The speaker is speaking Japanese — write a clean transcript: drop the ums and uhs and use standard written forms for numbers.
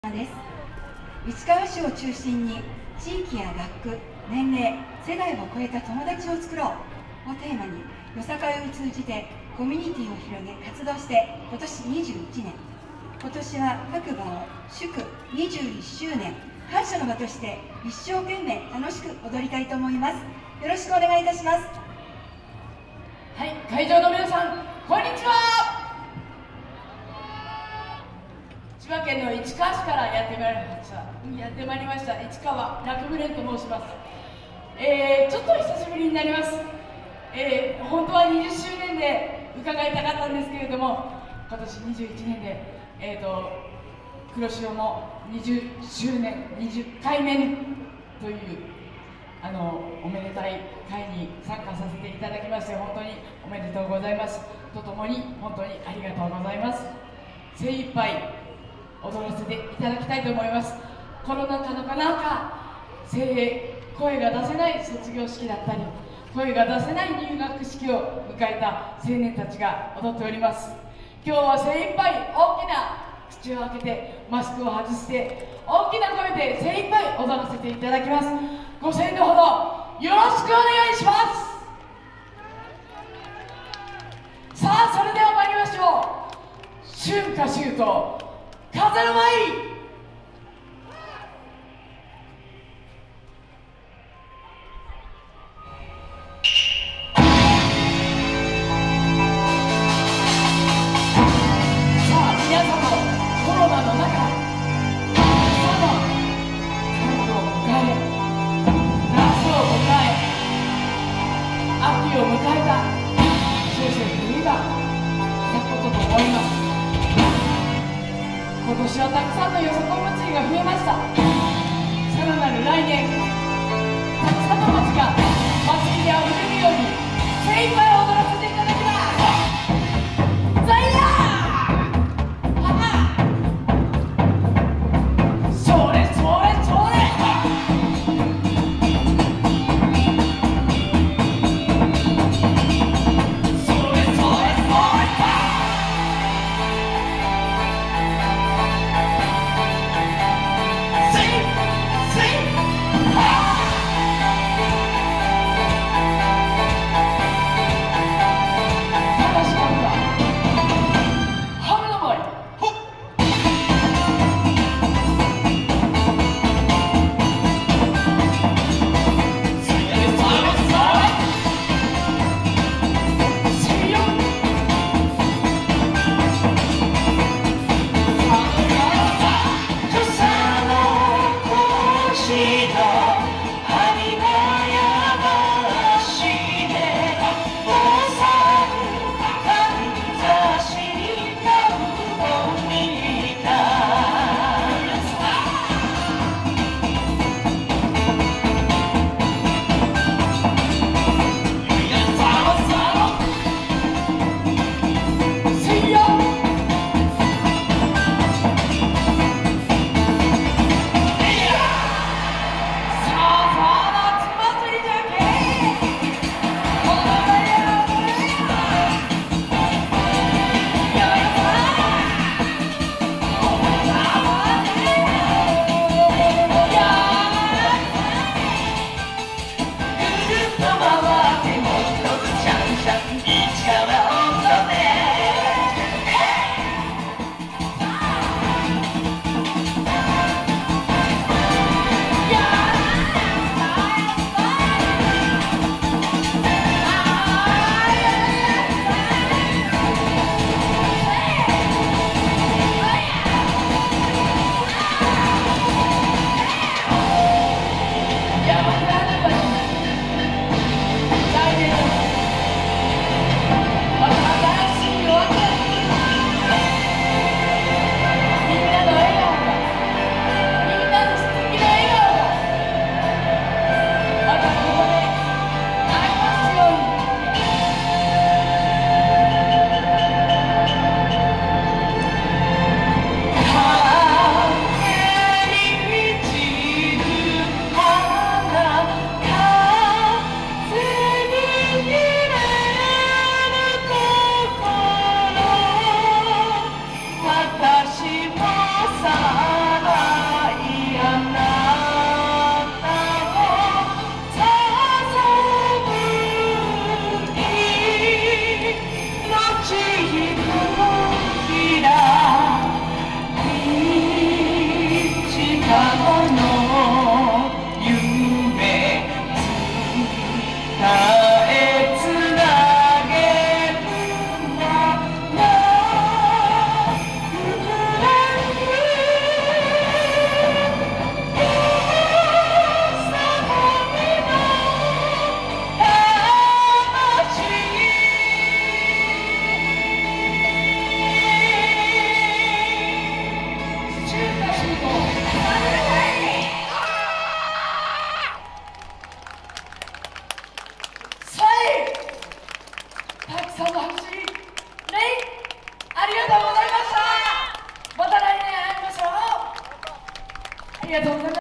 です。市川市を中心に地域や学区、年齢、世代を超えた友達を作ろうをテーマに、よさかいを通じてコミュニティを広げ活動して今年21年。今年は各場を祝21周年感謝の場として一生懸命楽しく踊りたいと思います。よろしくお願いいたします。 はい、会場の皆さん、こんにちは。千葉県の市川市からやってまいりました市川楽部連と申します。ちょっと久しぶりになります。本当は20周年で伺いたかったんですけれども、今年21年で、黒潮も20周年20回目というおめでたい会に参加させていただきまして本当におめでとうございます。とともに本当にありがとうございます。精一杯踊らせていただきたいと思います。コロナ禍の中、声が出せない卒業式だったり、声が出せない入学式を迎えた青年たちが踊っております。今日は精一杯大きな口を開けてマスクを外して大きな声で精一杯踊らせていただきます。ご声援のほどよろしくお願いします。さあ、それでは参りましょう。春夏秋冬風の舞。秋を迎えたそして冬が来たことと思います。今年はたくさんの喜りがとうございます。